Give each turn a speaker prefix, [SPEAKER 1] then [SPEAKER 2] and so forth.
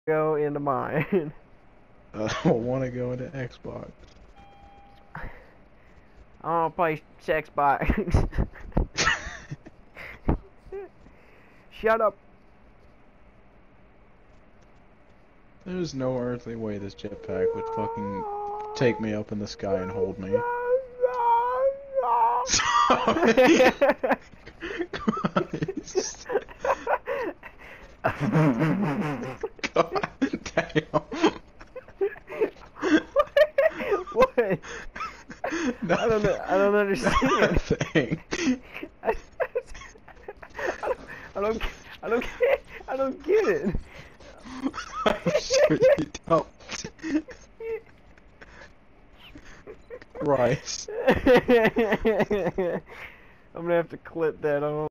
[SPEAKER 1] Go into mine.
[SPEAKER 2] I don't want to go into Xbox.
[SPEAKER 1] I want to play Xbox. Shut up.
[SPEAKER 2] There's no earthly way this jetpack would fucking take me up in the sky and hold me. Sorry. Christ. God damn.
[SPEAKER 1] What? I don't understand.
[SPEAKER 2] Nothing.
[SPEAKER 1] I don't get it.
[SPEAKER 2] I'm sure you don't. Christ.
[SPEAKER 1] I'm gonna have to clip that on.